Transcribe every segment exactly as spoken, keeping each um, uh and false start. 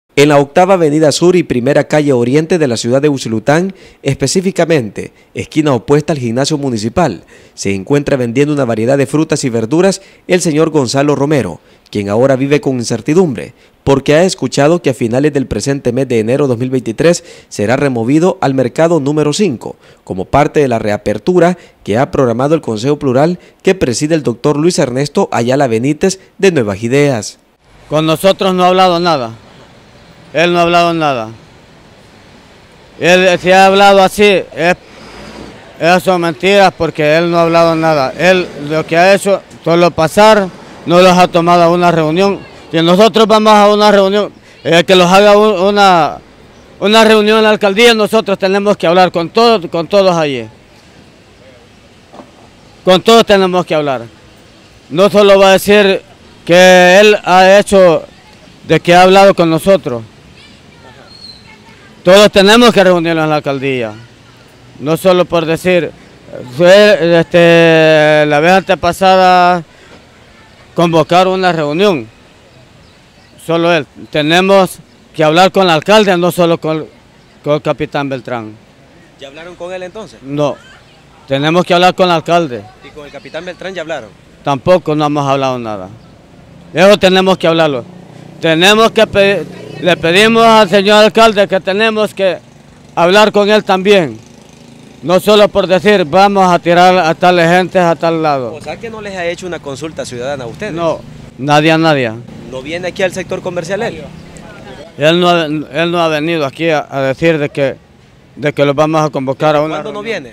En la octava avenida sur y primera calle oriente de la ciudad de Usulután, específicamente esquina opuesta al gimnasio municipal, se encuentra vendiendo una variedad de frutas y verduras el señor Gonzalo Romero, quien ahora vive con incertidumbre, porque ha escuchado que a finales del presente mes de enero dos mil veintitrés será removido al mercado número cinco, como parte de la reapertura que ha programado el Consejo Plural que preside el doctor Luis Ernesto Ayala Benítez de Nuevas Ideas. Con nosotros no ha hablado nada. Él no ha hablado nada. Él si ha hablado así, es, es son mentiras porque él no ha hablado nada. Él lo que ha hecho, solo pasar, no los ha tomado a una reunión. Si nosotros vamos a una reunión, eh, que los haga un, una, una reunión en la alcaldía, nosotros tenemos que hablar con todos, con todos allí. Con todos tenemos que hablar. No solo va a decir que él ha hecho, de que ha hablado con nosotros. Todos tenemos que reunirnos en la alcaldía, no solo por decir, fue, este, la vez antepasada convocar una reunión, solo él. Tenemos que hablar con el alcalde, no solo con, con el capitán Beltrán. ¿Ya hablaron con él entonces? No, tenemos que hablar con el alcalde. ¿Y con el capitán Beltrán ya hablaron? Tampoco no hemos hablado nada. Eso tenemos que hablarlo. Tenemos que pedir, le pedimos al señor alcalde que tenemos que hablar con él también. No solo por decir, vamos a tirar a tal gente a tal lado. O sea que no les ha hecho una consulta ciudadana a ustedes. No, nadie a nadie. ¿No viene aquí al sector comercial él? Él no, él no ha venido aquí a, a decir de que, de que los vamos a convocar a una ¿Cuándo no reunión. viene?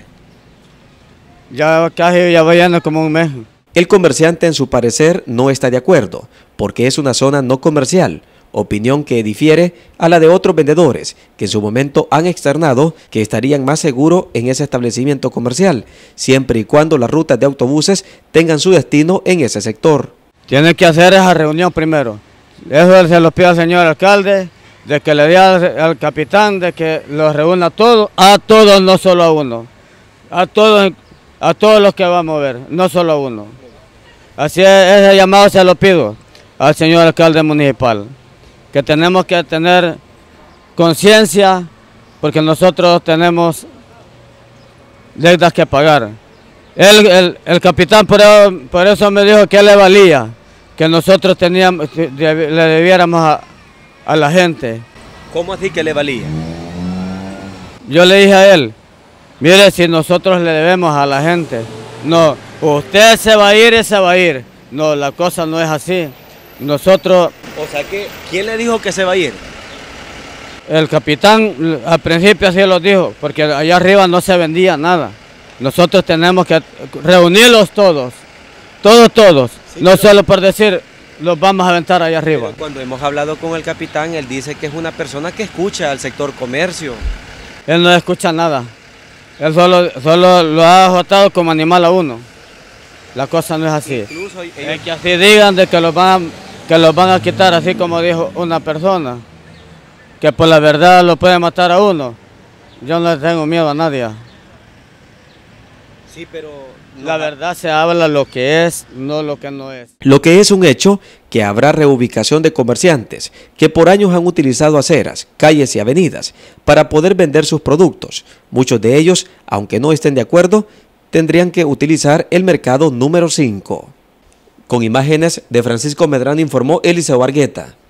Ya casi ya vayan como un mes. El comerciante, en su parecer, no está de acuerdo, porque es una zona no comercial, opinión que difiere a la de otros vendedores, que en su momento han externado que estarían más seguros en ese establecimiento comercial, siempre y cuando las rutas de autobuses tengan su destino en ese sector. Tiene que hacer esa reunión primero. Eso se lo pido al señor alcalde, de que le diga al, al capitán, de que los reúna a todos, a todos, no solo a uno, a todos, a todos los que vamos a ver, no solo a uno. Así es, ese llamado se lo pido al señor alcalde municipal, que tenemos que tener conciencia porque nosotros tenemos deudas que pagar. El, el, el capitán por eso, por eso me dijo que le valía, que nosotros teníamos, le debiéramos a, a la gente. ¿Cómo así que le valía? Yo le dije a él, mire, si nosotros le debemos a la gente, no, usted se va a ir y se va a ir. No, la cosa no es así. Nosotros... O sea que, ¿quién le dijo que se va a ir? El capitán al principio así lo dijo, porque allá arriba no se vendía nada. Nosotros tenemos que reunirlos todos, todos, todos. Sí, no solo por decir, los vamos a aventar allá arriba. Pero cuando hemos hablado con el capitán, él dice que es una persona que escucha al sector comercio. Él no escucha nada. Él solo, solo lo ha azotado como animal a uno. La cosa no es así. Incluso ellos... Es que así digan de que los, van, que los van a quitar, así como dijo una persona, que por la verdad lo puede matar a uno. Yo no le tengo miedo a nadie. Sí, pero... No, la verdad se habla lo que es, no lo que no es. Lo que es un hecho, que habrá reubicación de comerciantes que por años han utilizado aceras, calles y avenidas para poder vender sus productos. Muchos de ellos, aunque no estén de acuerdo, tendrían que utilizar el mercado número cinco. Con imágenes de Francisco Medrano informó Eliseo Argueta.